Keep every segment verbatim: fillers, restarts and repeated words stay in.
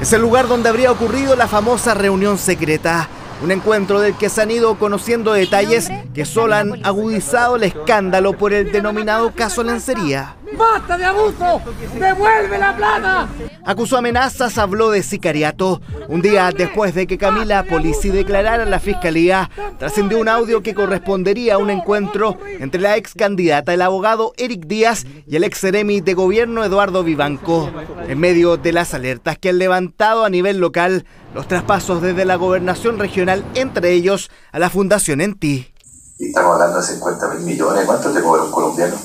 Es el lugar donde habría ocurrido la famosa reunión secreta. Un encuentro del que se han ido conociendo detalles que solo han agudizado el escándalo por el denominado caso Lencería. ¡Basta de abuso! ¡Devuelve la plata! Acusó amenazas, habló de sicariato. Un día después de que Camila Polisi declarara a la fiscalía, trascendió un audio que correspondería a un encuentro entre la ex candidata, el abogado Eric Díaz, y el ex seremi de gobierno Eduardo Vivanco. En medio de las alertas que han levantado a nivel local los traspasos desde la gobernación regional, entre ellos a la Fundación Enti. Y estamos hablando de cincuenta mil millones. ¿Cuánto te cobra un colombiano?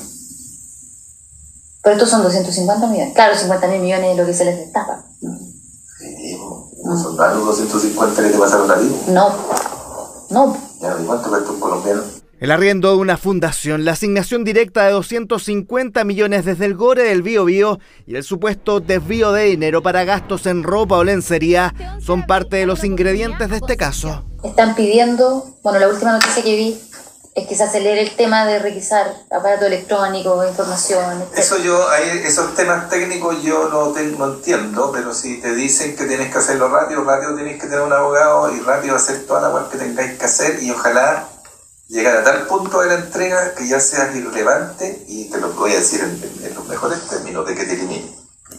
Pero estos son doscientos cincuenta millones. Claro, cincuenta mil millones es lo que se les destapa. Sí, ¿no son dados doscientos cincuenta que te pasaron a ti? No, no. ¿Y cuánto cuesta un colombiano? El arriendo de una fundación, la asignación directa de doscientos cincuenta millones desde el Gore del Bío Bío y el supuesto desvío de dinero para gastos en ropa o lencería son parte de los ingredientes de este caso. Están pidiendo, bueno, la última noticia que vi es que se acelere el tema de requisar aparato electrónico, información, etcétera. Eso yo, ahí, esos temas técnicos yo no, te, no entiendo, pero si te dicen que tienes que hacerlo rápido, rápido tienes que tener un abogado y rápido hacer toda la web que tengáis que hacer y ojalá llegar a tal punto de la entrega que ya seas irrelevante y te lo voy a decir en, en, en los mejores términos, de que te elimine.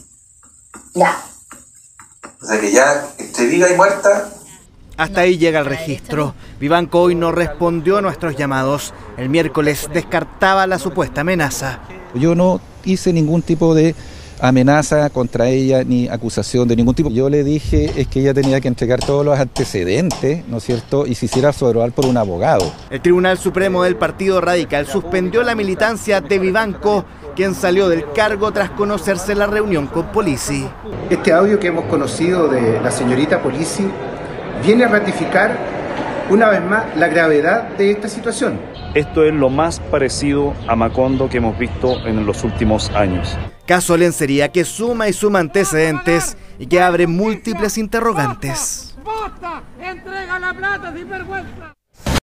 Ya. O sea que ya, entre viva y muerta... Hasta ahí llega el registro. Vivanco hoy no respondió a nuestros llamados. El miércoles descartaba la supuesta amenaza. Yo no hice ningún tipo de amenaza contra ella ni acusación de ningún tipo. Yo le dije es que ella tenía que entregar todos los antecedentes, ¿no es cierto?, y se hiciera sobreval por un abogado. El Tribunal Supremo del Partido Radical suspendió la militancia de Vivanco, quien salió del cargo tras conocerse la reunión con Polisi. Este audio que hemos conocido de la señorita Polisi viene a ratificar una vez más la gravedad de esta situación. Esto es lo más parecido a Macondo que hemos visto en los últimos años. Caso Lencería que suma y suma antecedentes y que abre múltiples interrogantes. ¡Basta! ¡Entrega la plata sin vergüenza!